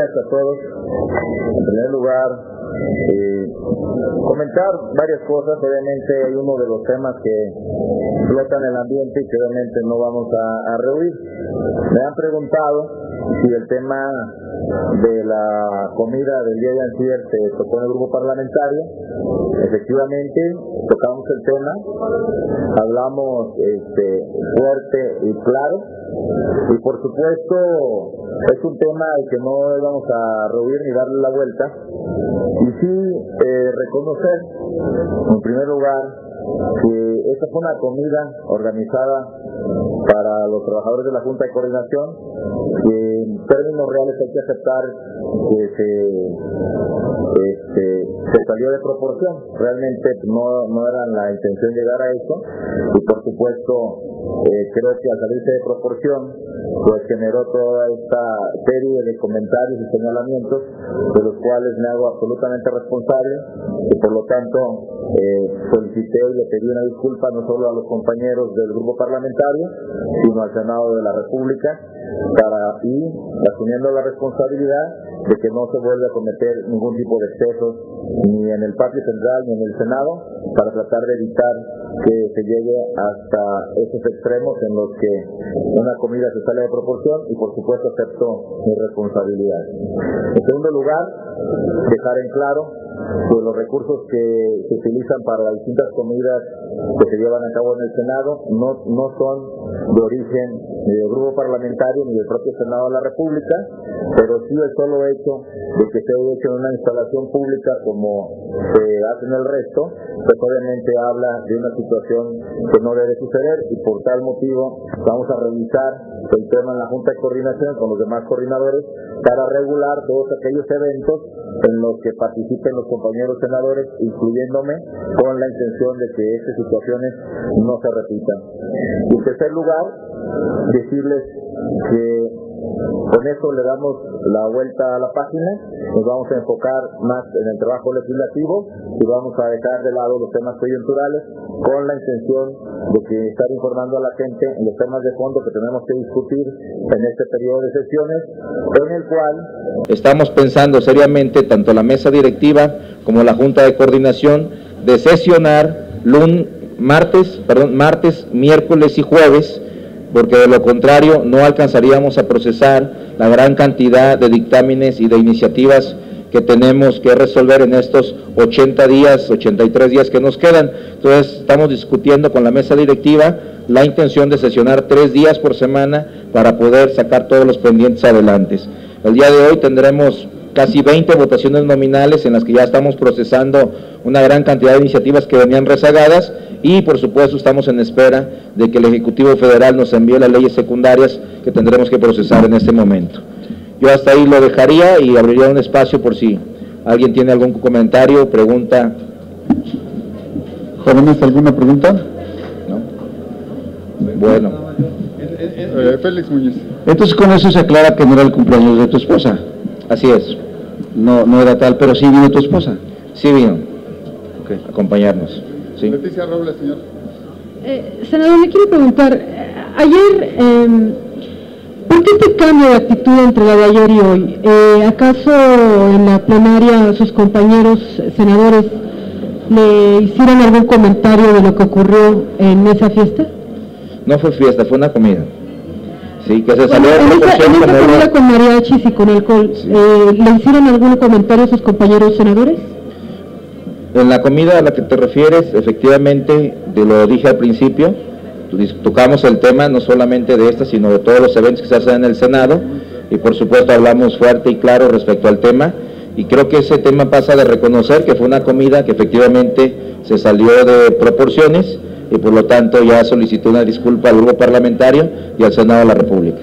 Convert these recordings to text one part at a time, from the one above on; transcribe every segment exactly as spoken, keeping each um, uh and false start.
días a todos. En primer lugar, eh, comentar varias cosas. Obviamente hay uno de los temas que flotan en el ambiente y que obviamente no vamos a, a rehuir. Me han preguntado si el tema de la comida del día de ayer se tocó en el grupo parlamentario. Efectivamente, tocamos el tema, hablamos este, fuerte y claro, y por supuesto es un tema al que no vamos a rehuir ni darle la vuelta, y sí eh, reconocer, en primer lugar, que esta fue una comida organizada para los trabajadores de la Junta de Coordinación, que en términos reales hay que aceptar que se, este, se salió de proporción. Realmente no, no era la intención llegar a eso, y por supuesto eh, creo que al salirse de proporción pues generó toda esta serie de comentarios y señalamientos de los cuales me hago absolutamente responsable, y por lo tanto eh, solicité y le pedí una disculpa no solo a los compañeros del grupo parlamentario, sino al Senado de la República, para y asumiendo la responsabilidad de que no se vuelva a cometer ningún tipo de excesos ni en el patio central ni en el Senado, para tratar de evitar que se llegue hasta esos extremos en los que una comida se sale de proporción, y por supuesto acepto mi responsabilidad. En segundo lugar, dejar en claro que los recursos que se utilizan para las distintas comidas que se llevan a cabo en el Senado no, no son de origen ni del grupo parlamentario ni del propio Senado de la República, pero sí el solo hecho de que se haya hecho en una instalación pública como se hace en el resto, pues obviamente habla de una situación que no debe suceder, y por tal motivo vamos a revisar el tema en la Junta de Coordinación con los demás coordinadores para regular todos aquellos eventos en los que participen los compañeros senadores, incluyéndome, con la intención de que estas situaciones no se repitan. Y en tercer lugar, decirles que con eso le damos la vuelta a la página, nos vamos a enfocar más en el trabajo legislativo y vamos a dejar de lado los temas coyunturales, con la intención de que estar informando a la gente en los temas de fondo que tenemos que discutir en este periodo de sesiones, en el cual estamos pensando seriamente, tanto la mesa directiva como la Junta de Coordinación, de sesionar lun, martes, perdón, martes, miércoles y jueves, porque de lo contrario no alcanzaríamos a procesar la gran cantidad de dictámenes y de iniciativas que tenemos que resolver en estos ochenta días, ochenta y tres días que nos quedan. Entonces estamos discutiendo con la mesa directiva la intención de sesionar tres días por semana para poder sacar todos los pendientes adelante. El día de hoy tendremos casi veinte votaciones nominales en las que ya estamos procesando una gran cantidad de iniciativas que venían rezagadas, y por supuesto estamos en espera de que el Ejecutivo Federal nos envíe las leyes secundarias que tendremos que procesar en este momento. Yo hasta ahí lo dejaría y abriría un espacio por si alguien tiene algún comentario, pregunta. ¿Jóvenes, alguna pregunta? ¿No? Bueno. Eh, Félix Muñiz. Entonces con eso se aclara que no era el cumpleaños de tu esposa. Así es. No, no era tal, pero sí vino tu esposa. Sí vino. Okay. Acompañarnos. ¿Sí? Leticia Robles, señor. Eh, senador, le quiero preguntar, ayer, eh, ¿por qué este cambio de actitud entre la de ayer y hoy? Eh, ¿Acaso en la plenaria sus compañeros senadores le hicieron algún comentario de lo que ocurrió en esa fiesta? No fue fiesta, fue una comida. Sí, que se salió bueno, de proporción. En esa, en esa comida lo... con mariachis y con alcohol, sí. eh, ¿le hicieron algún comentario a sus compañeros senadores? En la comida a la que te refieres, efectivamente, de lo dije al principio, tocamos el tema no solamente de esta, sino de todos los eventos que se hacen en el Senado, y por supuesto hablamos fuerte y claro respecto al tema, y creo que ese tema pasa de reconocer que fue una comida que efectivamente se salió de proporciones, y por lo tanto ya solicitó una disculpa al grupo parlamentario y al Senado de la República.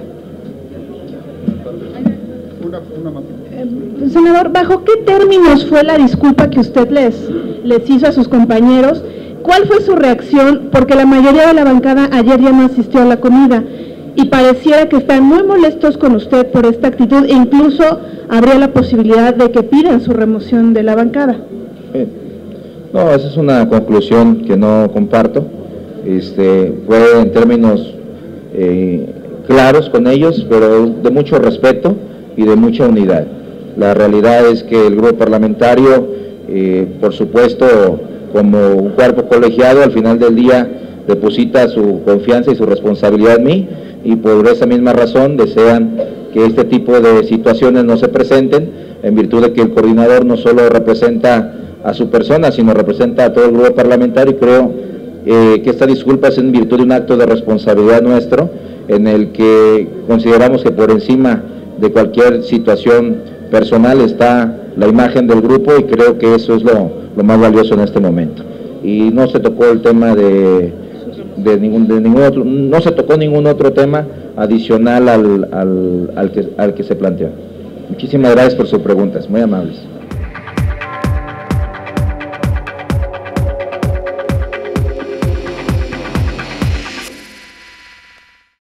Una, una más. Eh, senador, ¿bajo qué términos fue la disculpa que usted les, les hizo a sus compañeros? ¿Cuál fue su reacción? Porque la mayoría de la bancada ayer ya no asistió a la comida y pareciera que están muy molestos con usted por esta actitud, e incluso habría la posibilidad de que pidan su remoción de la bancada. Eh, no, esa es una conclusión que no comparto. Este, fue en términos eh, claros con ellos, pero de mucho respeto y de mucha unidad. La realidad es que el grupo parlamentario, eh, por supuesto, como un cuerpo colegiado, al final del día deposita su confianza y su responsabilidad en mí, y por esa misma razón desean que este tipo de situaciones no se presenten, en virtud de que el coordinador no solo representa a su persona, sino representa a todo el grupo parlamentario, y creo eh, que esta disculpa es en virtud de un acto de responsabilidad nuestro, en el que consideramos que por encima de cualquier situación personal está la imagen del grupo, y creo que eso es lo, lo más valioso en este momento. Y no se tocó el tema de, de, ningún, de ningún otro, no se tocó ningún otro tema adicional al, al, al, que, al que se planteó. Muchísimas gracias por sus preguntas, muy amables.